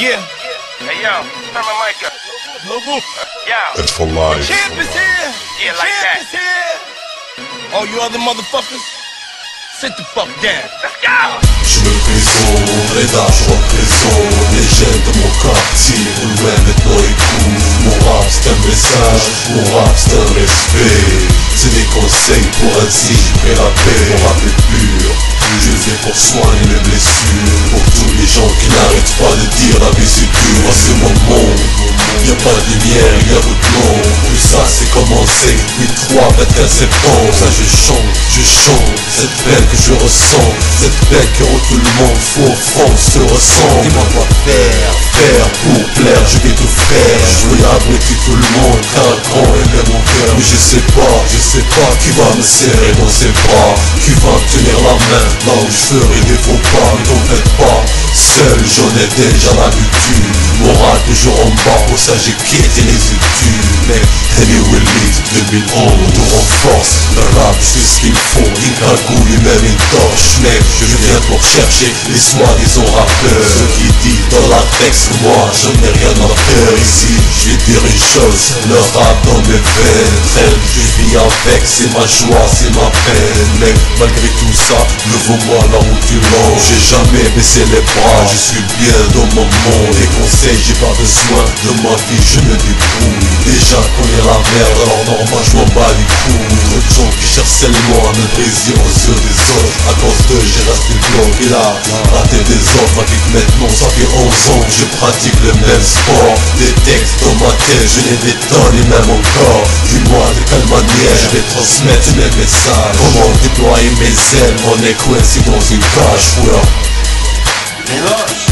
Yeah. Hey yo, turn my mic up. Yo. It's for life. Champ is here. Yeah, like Champ that. is here. All you other motherfuckers, sit the fuck down. Let's go. Je me présente, Reda, je représente les jeunes de mon quartier. Ouais, maintenant écoute, mon rap c'est un message, mon rap c'est un respect. C'est des conseils pour un signe et la paix. Mon rap est pur, je le fais pour soigner mes blessures. Pour tous les gens qui n'arrêtent pas de dire la vie c'est dur. Moi c'est mon monde, y'a pas de lumière, y'a route longue. Tout ça c'est commencé, 8-3, 21 septembre. Ça je chante, cette peine que je ressens. Cette peine que tout le monde faut au fond se ressemble. Dis-moi quoi faire pour plaire, je vais tout faire. Je veux abriter tout le monde, car un grand aime mon cœur. Mais je sais pas qui va me serrer dans ses bras, qui va me tenir la main là où je ferai des faux pas. Ne t'en fais pas, seul j'en ai déjà l'habitude. Moral toujours en bas, pour ça j'ai quitté les études. Mais Henny Willis, 2011, nous renforce. Le rap c'est ce qu'il faut, une cagoule et même une torche. Mais je viens pour chercher les soi-disant rappeurs. Ceux qui disent dans la texte, moi j'en ai rien à faire ici. Je vais dire une chose, le rap dans mes veines traîne. Je vis avec, c'est ma joie, c'est ma peine. Mais malgré tout ça, ne vaut-moi la route du long. J'ai jamais baissé les bras, je suis bien dans mon monde. Des conseils, j'ai pas besoin de ma vie, je me débrouille. Déjà qu'on est la merde, alors normal je m'en bats les couilles. Trop de gens qui cherchent seulement à me briser aux yeux des autres. À cause d'eux j'ai resté bloqué là, la tête des autres. Ma vie maintenant ça fait 11 ans que je pratique le même sport. Des textes dans ma tête, je les détonne et même encore. Dis-moi de quelle manière je vais transmettre mes messages. Comment déployer mes ailes, on est coincé dans une cage, ouais.